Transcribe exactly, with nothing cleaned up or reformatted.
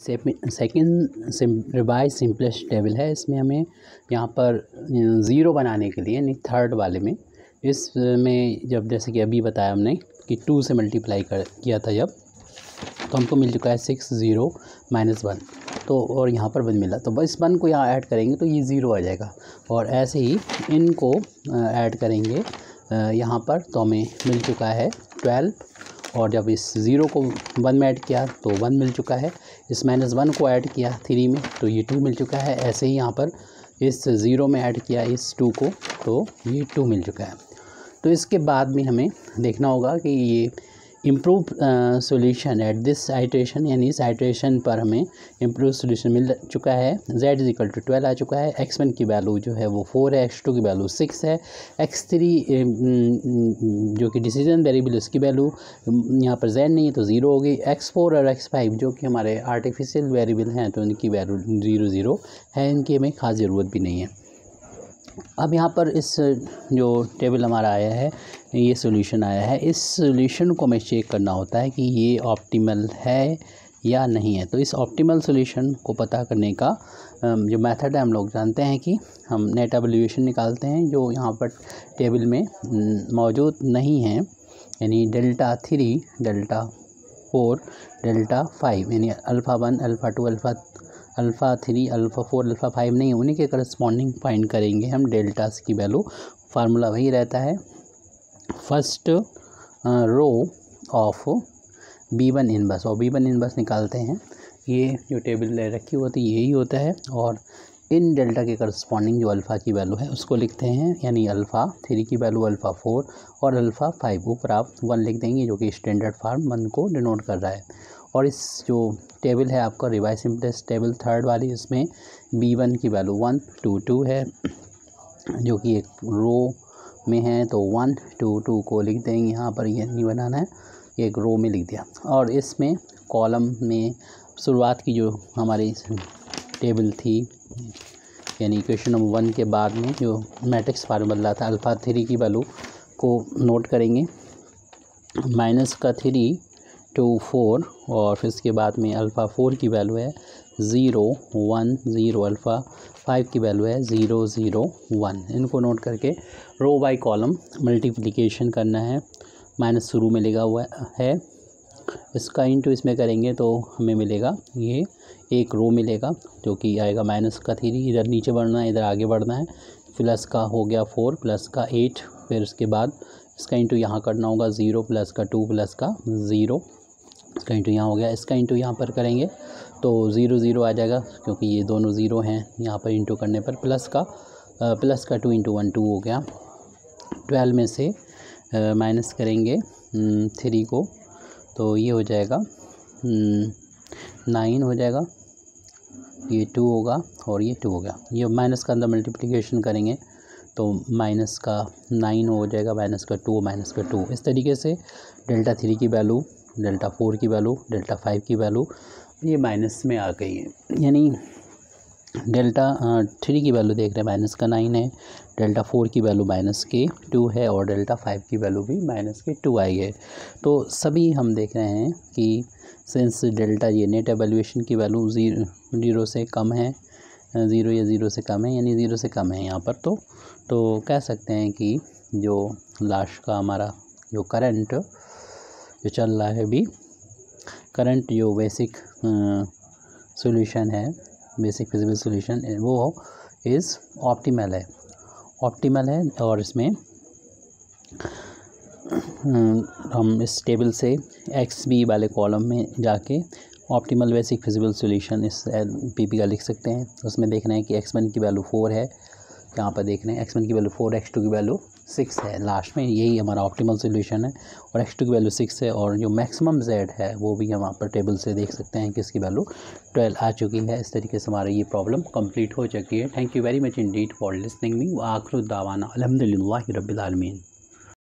Second revise simplest table है। इसमें हमें यहाँ पर ज़ीरो बनाने के लिए यानी थर्ड वाले में, इसमें जब जैसे कि अभी बताया हमने कि टू से मल्टीप्लाई कर किया था जब, तो हमको मिल चुका है सिक्स ज़ीरो माइनस वन, तो और यहाँ पर वन मिला, तो बस वन को यहाँ ऐड करेंगे तो ये ज़ीरो आ जाएगा। और ऐसे ही इनको ऐड करेंगे यहाँ पर, तो हमें मिल चुका है ट्वेल्व, और जब इस ज़ीरो को वन में ऐड किया तो वन मिल चुका है। इस माइनस वन को ऐड किया थ्री में तो ये टू मिल चुका है। ऐसे ही यहाँ पर इस ज़ीरो में ऐड किया इस टू को तो ये टू मिल चुका है। तो इसके बाद में हमें देखना होगा कि ये improve solution at this iteration, यानी इस आइट्रेशन पर हमें इम्प्रूव सॉल्यूशन मिल चुका है। z is equal to twelve आ चुका है, एक्स वन की वैल्यू जो है वो फोर है, एक्स टू की वैल्यू सिक्स है, एक्स थ्री जो कि डिसीजन वेरिएबल उसकी वैल्यू यहाँ पर z नहीं है तो ज़ीरो होगी, एक्स फोर और एक्स फाइव जो कि हमारे आर्टिफिशियल वेरिएबल हैं तो इनकी वैल्यू ज़ीरो ज़ीरो है, इनकी हमें खास ज़रूरत भी नहीं है। अब यहाँ पर इस जो टेबल हमारा आया है, ये सॉल्यूशन आया है, इस सॉल्यूशन को हमें चेक करना होता है कि ये ऑप्टिमल है या नहीं है। तो इस ऑप्टिमल सॉल्यूशन को पता करने का जो मेथड है हम लोग जानते हैं कि हम नेट एवल्यूएशन निकालते हैं, जो यहाँ पर टेबल में मौजूद नहीं है, यानी delta three, delta four, delta five, यानी alpha one, alpha two, alpha alpha three, alpha four, alpha five नहीं है, उन्हीं के करस्पॉन्डिंग फाइंड करेंगे हम डेल्टास की वैल्यू। फार्मूला वही रहता है, first row of B one inverse, और बी वन इनवर्स निकालते हैं, ये जो टेबल रखी होती है यही होता है, और इन डेल्टा के करस्पॉन्डिंग जो अल्फ़ा की वैल्यू है उसको लिखते हैं, यानी अल्फ़ा थ्री की वैल्यू अल्फ़ा फोर और अल्फ़ा फाइव, ऊपर आप वन लिख देंगे जो कि स्टैंडर्ड फार्म वन को डिनोट कर रहा है। और इस जो टेबल है आपका रिवाइज सिंपलेस्ट टेबल थर्ड वाली, उसमें बी वन की वैल्यू वन टू टू है जो कि एक रो में है, तो वन टू टू को लिख देंगे, यहाँ पर ये नहीं बनाना है, एक रो में लिख दिया। और इसमें कॉलम में शुरुआत की जो हमारी टेबल थी, यानी इक्वेशन नंबर वन के बाद में जो मैट्रिक्स फार्मूला था, अल्फ़ा थ्री की वैल्यू को नोट करेंगे, माइनस का थ्री टू फोर, और फिर इसके बाद में अल्फ़ा फोर की वैल्यू है zero one zero, alpha five की वैल्यू है ज़ीरो ज़ीरो वन। इनको नोट करके रो बाय कॉलम मल्टीप्लिकेशन करना है, माइनस शुरू में लगा हुआ है, इसका इंटू इसमें करेंगे तो हमें मिलेगा ये एक रो मिलेगा जो कि आएगा माइनस का थ्री, इधर नीचे बढ़ना है, इधर आगे बढ़ना है, प्लस का हो गया फोर, प्लस का एट, फिर उसके बाद इसका इंटू यहाँ करना होगा ज़ीरो, प्लस का टू, प्लस का ज़ीरो, इसका इंटू यहाँ हो गया, इसका इंटू यहाँ पर करेंगे तो ज़ीरो ज़ीरो आ जाएगा क्योंकि ये दोनों ज़ीरो हैं, यहाँ पर इंटू करने पर प्लस का प्लस का टू इंटू वन टू हो गया, ट्वेल्व में से माइनस करेंगे थ्री को तो ये हो जाएगा नाइन हो जाएगा, ये टू होगा और ये टू हो गया, ये माइनस का अंदर मल्टीप्लिकेशन करेंगे तो माइनस का नाइन हो जाएगा, माइनस का टू, माइनस का टू। इस तरीके से डेल्टा थ्री की वैल्यू, डेल्टा फोर की वैल्यू, डेल्टा फाइव की वैल्यू ये माइनस में आ गई है, यानी डेल्टा थ्री की वैल्यू देख रहे हैं माइनस का नाइन है, डेल्टा फोर की वैल्यू माइनस के टू है और डेल्टा फाइव की वैल्यू भी माइनस के टू आई है। तो सभी हम देख रहे हैं कि सिंस डेल्टा ये नेट एवल्यूएशन की वैल्यू ज़ीरो ज़ीरो से कम है, ज़ीरो या ज़ीरो से कम है, यानी ज़ीरो से कम है यहाँ पर, तो तो कह सकते हैं कि जो लास्ट का हमारा जो करंट जो चल रहा है अभी, करंट जो बेसिक सॉल्यूशन है, बेसिक फिजिबल सॉल्यूशन, वो इज़ ऑप्टिमल है, ऑप्टिमल है। और इसमें हम इस टेबल से एक्स बी वाले कॉलम में जाके ऑप्टिमल बेसिक फिजिबल सॉल्यूशन इस पी पी का लिख सकते हैं। उसमें देख रहे हैं कि एक्स वन की वैल्यू फोर है, यहाँ पर देख रहे हैं एक्स वन की वैल्यू फोर, एक्स टू की वैल्यू सिक्स है, लास्ट में यही हमारा ऑप्टिमल सॉल्यूशन है, और एक्स टू की वैल्यू सिक्स है, और जो मैक्सिमम जेड है वो भी हम यहाँ पर टेबल से देख सकते हैं कि इसकी वैल्यू ट्वेल्व आ चुकी है। इस तरीके से हमारी ये प्रॉब्लम कंप्लीट हो चुकी है। Thank you very much indeed for listening me. व आखिर दावाना अल्हम्दुलिल्लाहि रब्बिल आलमीन।